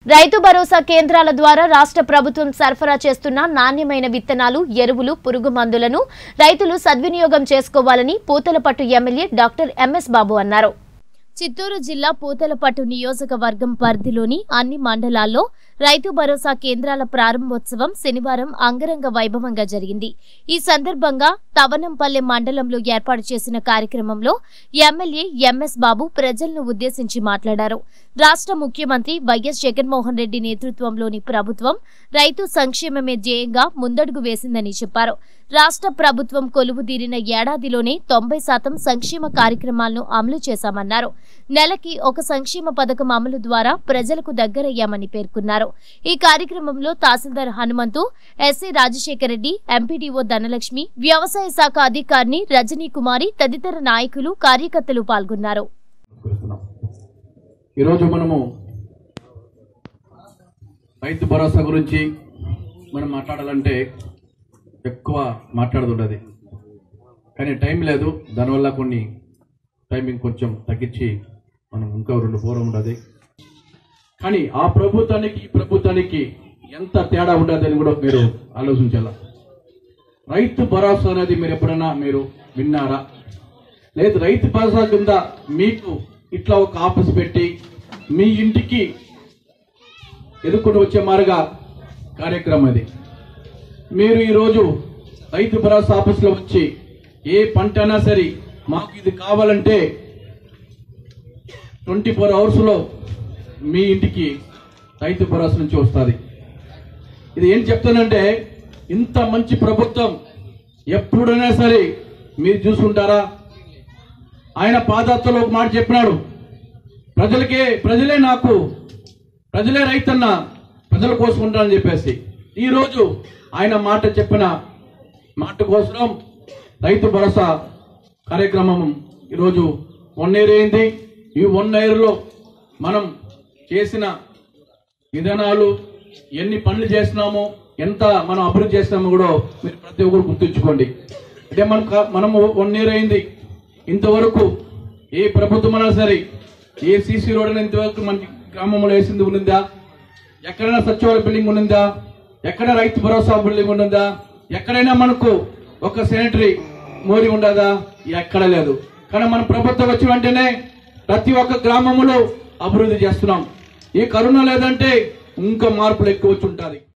రైతు భరోసా కేంద్రాల ద్వారా రాష్ట్ర ప్రభుత్వం సరఫరా చేస్తున్న నాణ్యమైన విత్తనాలు, ఎరువులు, పురుగు మందులను రైతులు సద్వినియోగం చేసుకోవాలని Puthalapattu MLA doctor MS Babu అన్నారు. చిత్తూరు జిల్లా పూతలపట్టు నియోజకవర్గం పరిధిలోని అన్ని మండలాల్లో రైతు భరోసా కేంద్రాల ప్రారంభోత్సవం శనివారం అంగరంగ వైభవంగా జరిగింది. ఈ సందర్భంగా తవనంపల్లె మండలంలో ఏర్పాటు చేసిన కార్యక్రమంలో ఎమ్మెల్యే ఎంఎస్ బాబు ప్రజలను ఉద్దేశించి మాట్లాడారు. రాష్ట్ర ముఖ్యమంత్రి వైఎస్ జగన్మోహన్ రెడ్డి నేతృత్వంలోని ప్రభుత్వం రైతు సంక్షేమమే ధ్యేయంగా ముందడుగు వేసిందని చెప్పారు. రాష్ట్ర ప్రభుత్వం కొలువుదీరిన ఏడాదిలోనే 90% సంక్షేమ కార్యక్రమాలను అమలు చేశామన్నారు. నెలకి ఒక సంక్షేమ పథకం అమలు ద్వారా ప్రజలకు దగ్గరయ్యామని పేర్కొన్నారు. ఈ కార్యక్రమంలో తహసీల్దార్ హనుమంతు, ఎస్ఐ రాజశేఖర రెడ్డి, ఎంపీడీఓ ధనలక్ష్మి, వ్యవసాయ శాఖ అధికారిని రజనీ కుమారి తదితర నాయకులు, కార్యకర్తలు పాల్గొన్నారు. ఈరోజు మనము రైతు భరోసా గురించి మనం మాట్లాడాలంటే ఎక్కువ మాట్లాడుతుండదు, కానీ టైం లేదు. దానివల్ల కొన్ని టైమింగ్ కొంచెం తగ్గించి మనం ఇంకా 2 ఫోరం ఉండదు. కానీ ఆ ప్రభుత్వానికి ఈ ప్రభుత్వానికి ఎంత తేడా ఉండదని కూడా మీరు ఆలోచించాల. రైతు భరోసా అనేది మీరు ఎప్పుడైనా విన్నారా? లేదు, రైతు భరోసా కింద మీకు ఇట్లా ఒక ఆఫీస్ పెట్టి మీ ఇంటికి ఎదుర్కొని వచ్చే మారుగా కార్యక్రమం అది. మీరు ఈరోజు రైతు భరోసా ఆఫీస్లో వచ్చి ఏ పంట అయినా సరే మాకు ఇది కావాలంటే 24 అవర్స్లో మీ ఇంటికి రైతు భరోసా నుంచి వస్తుంది. ఇది ఏం చెప్తానంటే, ఇంత మంచి ప్రభుత్వం ఎప్పుడైనా సరే మీరు చూసుకుంటారా? ఆయన పాదయాత్రలో ఒక మాట చెప్పినాడు, ప్రజలే రైతన్న, ప్రజల కోసం ఉంటారని చెప్పేసి. ఈరోజు ఆయన మాట చెప్పిన మాట కోసం రైతు భరోసా కార్యక్రమం ఈరోజు 1 year అయింది. ఈ 1 yearలో మనం చేసిన విధానాలు, ఎన్ని పనులు చేస్తున్నామో, ఎంత మనం అభివృద్ధి చేస్తున్నామో కూడా మీరు ప్రతి ఒక్కరు గుర్తుంచుకోండి. అంటే మనము 1 year అయింది, ఇంతవరకు ఏ ప్రభుత్వం అయినా సరే ఏ సీసీ రోడ్ అయినా ఇంతవరకు మన గ్రామంలో వేసింది ఉన్నదా? ఎక్కడైనా సచివాలయ బిల్డింగ్ ఉన్నదా? ఎక్కడ రైతు భరోసా బిల్డింగ్ ఉన్నదా? ఎక్కడైనా మనకు ఒక శానిటరీ మోరీ ఉండదా? ఎక్కడ లేదు. కానీ మన ప్రభుత్వం వచ్చిన వెంటనే ప్రతి ఒక్క గ్రామంలో అభివృద్ధి చేస్తున్నాం. ఈ కరోనా లేదంటే ఇంకా మార్పులు ఎక్కువ వచ్చి ఉంటుంది.